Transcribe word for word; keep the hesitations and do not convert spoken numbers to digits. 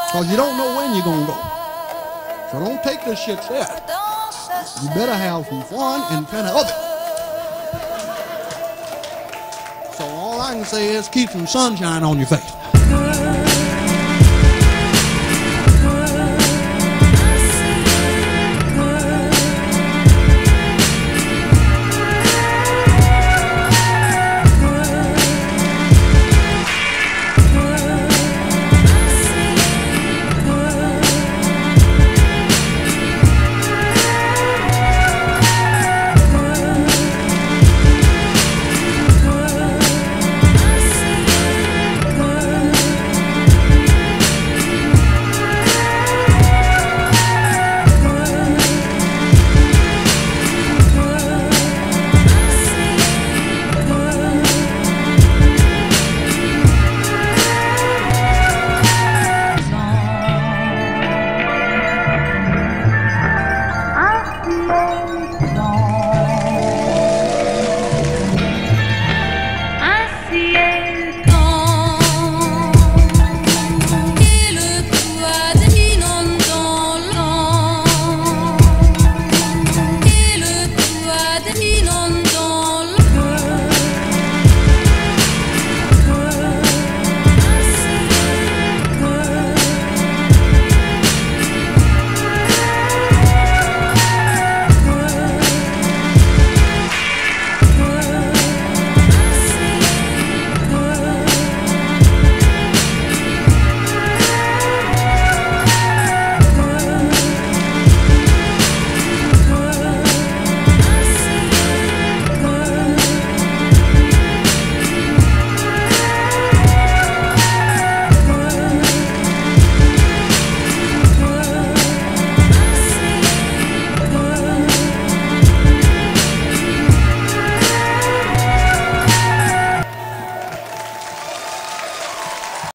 Because you don't know when you're going to go. So don't take this shit serious. You better have some fun and plenty of it. So all I can say is keep some sunshine on your face.